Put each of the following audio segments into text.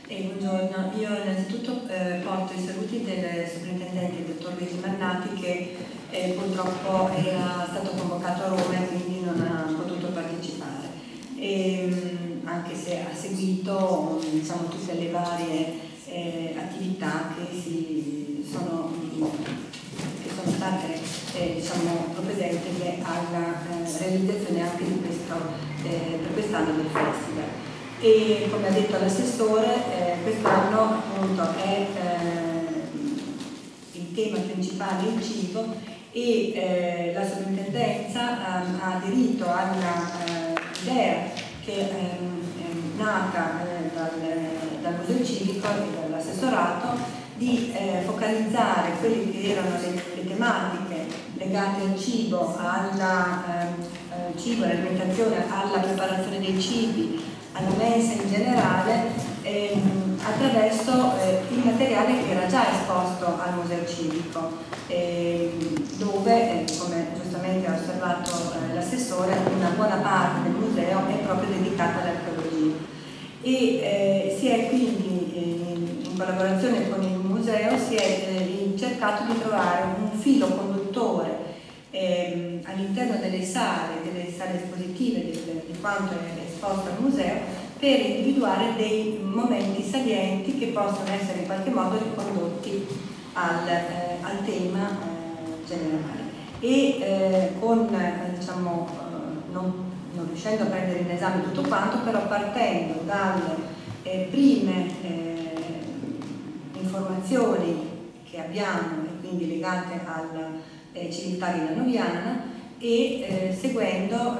Buongiorno, io innanzitutto porto i saluti del sovrintendente, il dottor Luigi Mannati, che purtroppo era stato convocato a Roma e quindi non ha potuto partecipare, anche se ha seguito tutte le varie attività che sono state propedentiche alla realizzazione anche di per quest'anno del festival. E come ha detto l'assessore, quest'anno appunto è il tema principale il cibo e la sovrintendenza ha aderito all'idea che è nata dal Museo Civico e dall'assessorato di focalizzare quelle che erano le tematiche legate al cibo, all'alimentazione, alla preparazione dei cibi, alla mensa in generale, attraverso il materiale che era già esposto al Museo Civico, dove, come giustamente ha osservato l'assessore, una buona parte del museo è proprio dedicata all'archeologia. E si è quindi, in collaborazione con il museo, si è cercato di trovare un filo conduttore all'interno delle sale espositive di quanto è esposto al museo, per individuare dei momenti salienti che possono essere in qualche modo ricondotti al tema generale. E non riuscendo a prendere in esame tutto quanto, però partendo dalle prime informazioni che abbiamo e quindi legate alla civiltà villanoviana e seguendo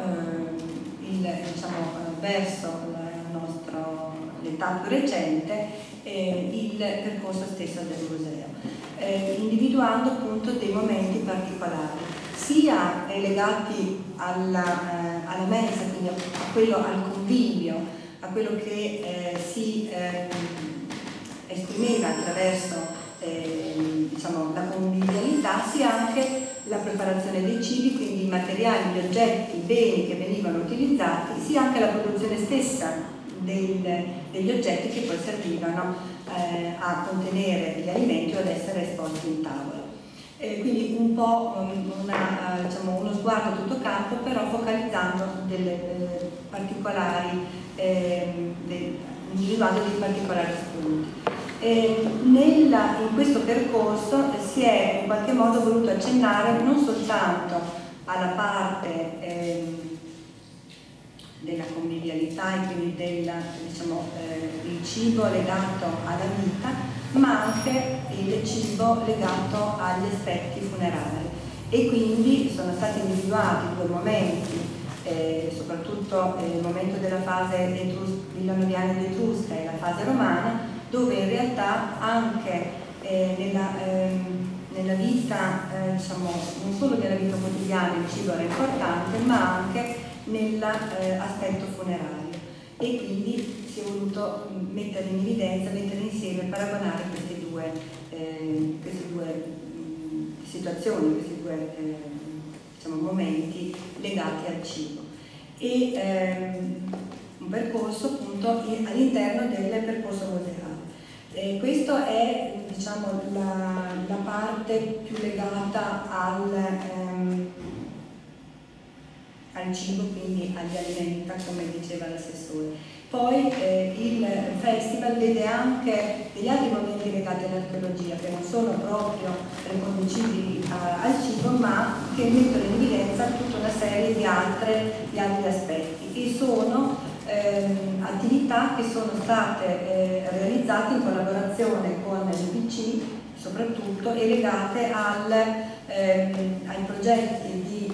verso l'età più recente il percorso stesso del museo, individuando appunto dei momenti particolari, sia legati alla mensa, quindi al convivio, a quello che si esprimeva attraverso la convivialità, sia anche la preparazione dei cibi, quindi i materiali, gli oggetti, i beni che venivano utilizzati, sia anche la produzione stessa degli oggetti che poi servivano a contenere gli alimenti o ad essere esposti in tavola. Quindi un po' uno sguardo a tutto campo, però focalizzando individuando dei particolari spunti. In questo percorso si è in qualche modo voluto accennare non soltanto alla parte della convivialità e quindi il cibo legato alla vita, ma anche il cibo legato agli aspetti funerari, e quindi sono stati individuati due momenti, soprattutto il momento della fase villanoviana ed etrusca e la fase romana, dove in realtà anche nella vita, non solo nella vita quotidiana il cibo era importante, ma anche nell'aspetto funerario, e quindi si è voluto mettere in evidenza, mettere insieme, paragonare queste due situazioni, questi due momenti legati al cibo. E un percorso appunto all'interno del percorso museale. Questo è la parte più legata al cibo, quindi agli alimenti, come diceva l'assessore. Poi il festival vede anche degli altri momenti legati all'archeologia, che non sono proprio riconducibili al cibo, ma che mettono in evidenza tutta una serie di altri aspetti, che sono attività che sono state realizzate in collaborazione con l'UPC soprattutto, e legate ai progetti di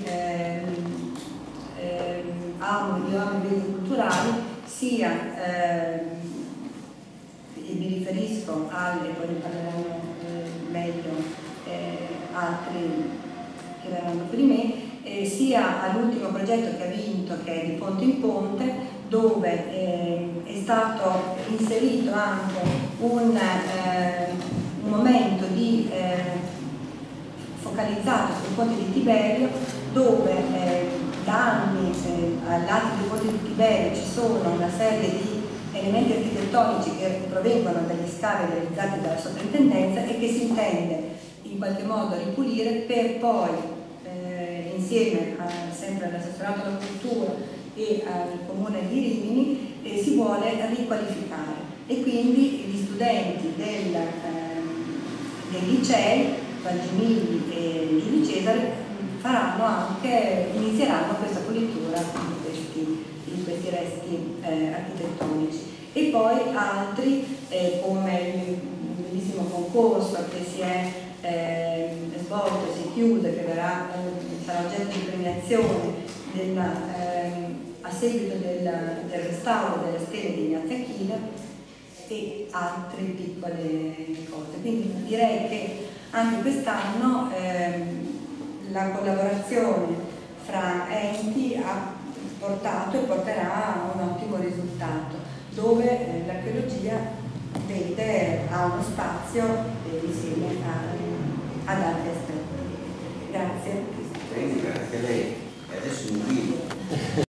beni culturali, sia e mi riferisco poi ne parleranno meglio altri che verranno per me, sia all'ultimo progetto che ha vinto, che è di Ponte in Ponte, dove è stato inserito anche un momento focalizzato sul ponte di Tiberio, dove da anni al lato del ponte di Tiberio ci sono una serie di elementi architettonici che provengono dagli scavi realizzati dalla soprintendenza e che si intende in qualche modo ripulire per poi, insieme sempre all'assessorato alla cultura e al comune di Rimini, si vuole riqualificare, e quindi gli studenti dei licei Valgimigli e Giulio Cesare inizieranno questa pulitura di questi resti architettonici. E poi altri, come il bellissimo concorso che si è svolto, si chiude, che sarà oggetto di premiazione a seguito del restauro delle stele di Ignazio Achille, e altre piccole cose. Quindi direi che anche quest'anno la collaborazione fra enti ha portato e porterà a un ottimo risultato, dove l'archeologia ha uno spazio insieme ad altri aspetti. Grazie. Grazie a lei.